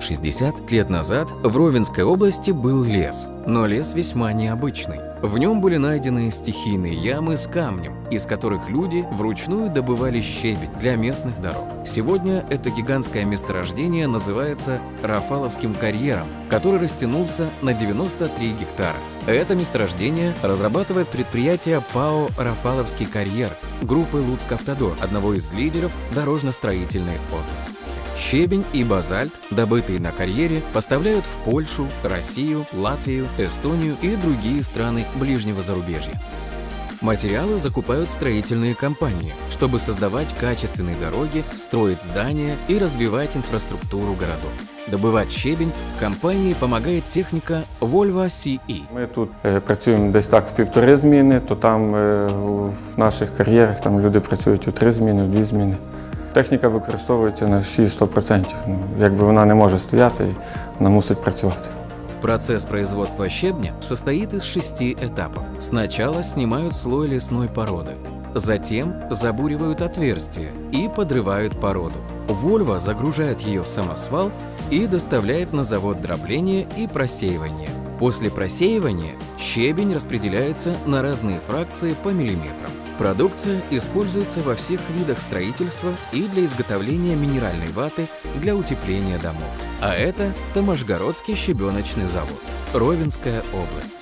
60 лет назад в Ровенской области был лес, но лес весьма необычный. В нем были найдены стихийные ямы с камнем, из которых люди вручную добывали щебень для местных дорог. Сегодня это гигантское месторождение называется Рафаловским карьером, который растянулся на 93 гектара. Это месторождение разрабатывает предприятие ПАО «Рафаловский карьер» группы Луцкавтодор, одного из лидеров дорожно-строительной отрасли. Щебень и базальт, добытые на карьере, поставляют в Польшу, Россию, Латвию, Эстонию и другие страны ближнего зарубежья. Материалы закупают строительные компании, чтобы создавать качественные дороги, строить здания и развивать инфраструктуру городов. Добывать щебень компанії помогает техніка Volvo CE. Ми тут працюємо десь так в 1,5 зміни, то там в наших кар'єрах там люди працюють у 3 зміни, у 2 зміни. Техніка використовується на всі 100%. Якби вона не може стояти, вона мусить працювати. Процесс производства щебня состоит из 6 этапов. Сначала снимают слой лесной породы, затем забуривают отверстия и подрывают породу. Volvo загружает ее в самосвал и доставляет на завод дробления и просеивания. После просеивания щебень распределяется на разные фракции по миллиметрам. Продукция используется во всех видах строительства и для изготовления минеральной ваты для утепления домов. А это Таможгородский щебеночный завод, Ровенская область.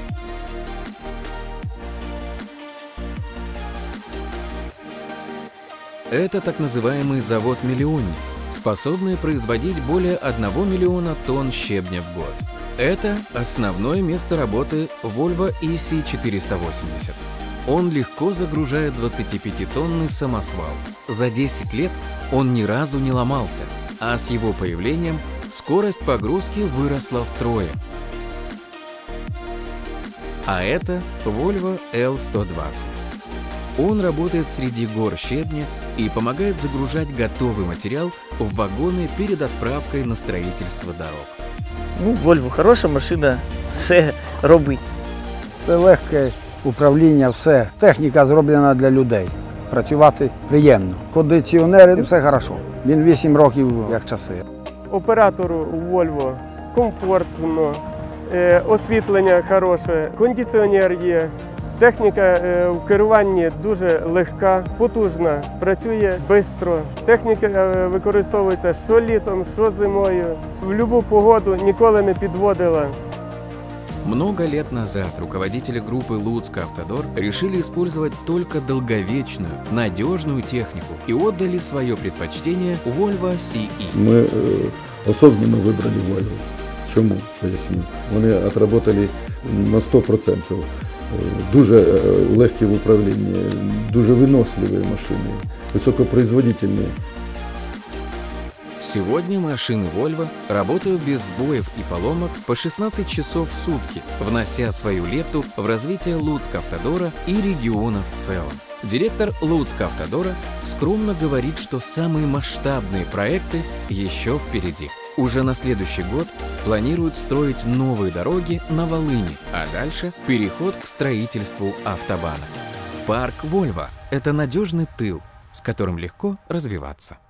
Это так называемый завод-миллионник, способный производить более 1 миллиона тонн щебня в год. Это основное место работы Volvo EC480. Он легко загружает 25-тонный самосвал. За 10 лет он ни разу не ломался, а с его появлением скорость погрузки выросла втрое. А это Volvo L120. Он работает среди гор щебня и помогает загружать готовый материал в вагоны перед отправкой на строительство дорог. Volvo хороша машина, все робить. Це легке управління, все. Техніка зроблена для людей. Працювати приємно. Кондиціонери, все хорошо. Він 8 років, як часи. Оператору Volvo комфортно, освітлення хороше, кондиціонер є. Техніка в керуванні дуже легка, потужна, працює швидко. Техніка використовується що літом, що зимою. В будь-яку погоду ніколи не підводила. Много лет назад руководители группы Луцкавтодор решили использовать только долговечную, надежную технику и отдали свое предпочтение Volvo CE. Мы осознанно выбрали Volvo. Чому? Поясню. Вони отработали на 100%. Дуже легкі в управлінні, дуже виносливі машини, высокопроизводительные. Сегодня машины Volvo работают без сбоев и поломок по 16 часов в сутки, внося свою лепту в развитие Луцкавтодора и региона в целом. Директор Луцкавтодора скромно говорит, что самые масштабные проекты еще впереди. Уже на следующий год планируют строить новые дороги на Волыни, а дальше переход к строительству автобанов. Парк Volvo – это надежный тыл, с которым легко развиваться.